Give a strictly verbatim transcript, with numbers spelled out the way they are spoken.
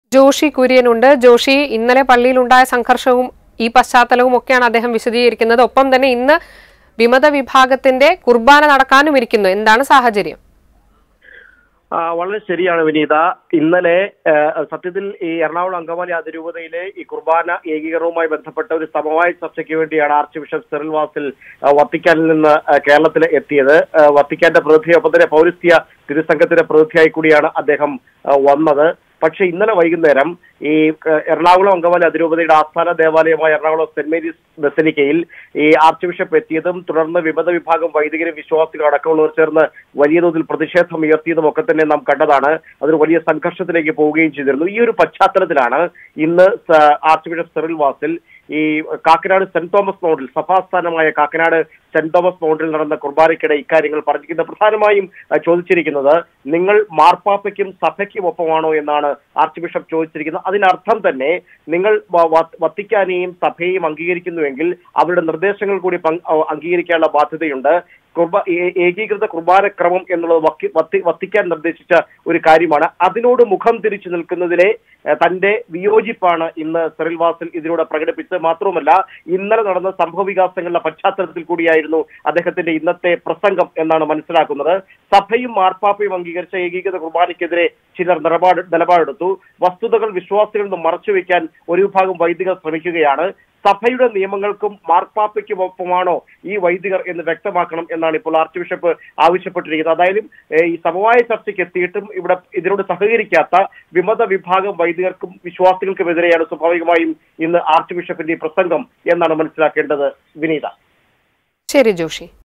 ജോഷി കുര്യനുണ്ട്. ജോഷി, ഇന്നലെ പള്ളിയിലുണ്ടായ സംഘർഷവും ഈ പശ്ചാത്തലവും ഒക്കെയാണ് അദ്ദേഹം വിശദീകരിക്കുന്നത്. ഒപ്പം തന്നെ ഇന്ന് വിമത വിഭാഗത്തിന്റെ കുർബാന നടക്കാനും ഇരിക്കുന്നു. എന്താണ് സാഹചര്യം? വളരെ ശരിയാണ് വിനീത. ഇന്നലെ സത്യത്തിൽ ഈ എറണാകുളം അങ്കമാലി അതിരൂപതയിലെ ഈ കുർബാന ഏകീകരണവുമായി ബന്ധപ്പെട്ട ഒരു സമവായ ചർച്ചയ്ക്ക് വേണ്ടിയാണ് ആർച്ച് ബിഷപ്പ് സിറിൽ വാസിൽ വത്തിക്കാനിൽ നിന്ന് കേരളത്തിൽ എത്തിയത്. വത്തിക്കാന്റെ പ്രതിനിധി, ഒപ്പം തന്നെ പൗരസ്ത്യ തിരുസംഘത്തിന്റെ പ്രതിനിധിയായി കൂടിയാണ് അദ്ദേഹം വന്നത്. പക്ഷെ ഇന്നലെ വൈകുന്നേരം ഈ എറണാകുളം അങ്കമാലി അതിരൂപതയുടെ ആസ്ഥാന ദേവാലയമായ എറണാകുളം സെന്റ് മേരീസ് ബസലിക്കയിൽ ഈ ആർച്ച് ബിഷപ്പ് എത്തിയതും തുടർന്ന് വിമത വിഭാഗം വൈദികരും വിശ്വാസികളും അടക്കമുള്ളവർ ചേർന്ന് വലിയ തോതിൽ പ്രതിഷേധം ഉയർത്തിയതും ഒക്കെ തന്നെ നാം കണ്ടതാണ്. അതൊരു വലിയ സംഘർഷത്തിലേക്ക് പോവുകയും ചെയ്തിരുന്നു. ഈ ഒരു പശ്ചാത്തലത്തിലാണ് ഇന്ന് ആർച്ച് ബിഷപ്പ് സിറിൽ വാസിൽ ഈ കാക്കനാട് സെന്റ് തോമസ് മൗണ്ടിൽ, സഭാസ്ഥാനമായ കാക്കനാട് സെന്റ് തോമസ് മൗണ്ടിൽ നടന്ന കുർബാനയ്ക്കിടെ ഇക്കാര്യങ്ങൾ പറഞ്ഞിരിക്കുന്നത്. പ്രധാനമായും ചോദിച്ചിരിക്കുന്നത്, നിങ്ങൾ മാർപ്പാപ്പയ്ക്കും സഭയ്ക്കും ഒപ്പമാണോ എന്നാണ് ആർച്ച് ബിഷപ്പ് ചോദിച്ചിരിക്കുന്നത്. അതിനർത്ഥം തന്നെ നിങ്ങൾ വത്തിക്കാനെയും സഭയെയും അംഗീകരിക്കുന്നുവെങ്കിൽ അവരുടെ നിർദ്ദേശങ്ങൾ കൂടി അംഗീകരിക്കാനുള്ള ബാധ്യതയുണ്ട്. കുർബ ഏകീകൃത കുർബാനക്രമം എന്നുള്ളത് വത്തി വത്തിക്കാൻ നിർദ്ദേശിച്ച ഒരു കാര്യമാണ്. അതിനോട് മുഖം തിരിച്ചു നിൽക്കുന്നതിലെ തന്റെ വിയോജിപ്പാണ് ഇന്ന് സിറിൽ വാസിൽ ഇതിലൂടെ പ്രകടിപ്പിച്ചത്. മാത്രവുമല്ല, ഇന്നലെ നടന്ന സംഭവ വികാസങ്ങളുടെ പശ്ചാത്തലത്തിൽ കൂടിയായിരുന്നു അദ്ദേഹത്തിന്റെ ഇന്നത്തെ പ്രസംഗം എന്നാണ് മനസ്സിലാക്കുന്നത്. സഭയും മാർപ്പാപ്പയും അംഗീകരിച്ച ഏകീകൃത കുർബാനയ്ക്കെതിരെ ചിലർ നിലപാട് നിലപാടെടുത്തു. വസ്തുതകൾ വിശ്വാസികളിൽ നിന്ന് മറച്ചുവെക്കാൻ ഒരു വിഭാഗം വൈദികർ ശ്രമിക്കുകയാണ്. സഭയുടെ നിയമങ്ങൾക്കും മാർപ്പാപ്പയ്ക്കും ഒപ്പമാണോ ഈ വൈദികർ എന്ന് വ്യക്തമാക്കണം എന്നാണ് ഇപ്പോൾ ആർച്ച് ബിഷപ്പ് ആവശ്യപ്പെട്ടിരിക്കുന്നത്. അതായത് ഈ സമവായ ചർച്ചയ്ക്ക് എത്തിയിട്ടും ഇവിടെ ഇതിനോട് സഹകരിക്കാത്ത വിമത വിഭാഗം വൈദികർക്കും വിശ്വാസികൾക്കുമെതിരെയാണ് സ്വാഭാവികമായും ഇന്ന് ആർച്ച് ബിഷപ്പിന്റെ പ്രസംഗം എന്നാണ് മനസ്സിലാക്കേണ്ടത് വിനീത. ശരി ജോഷി.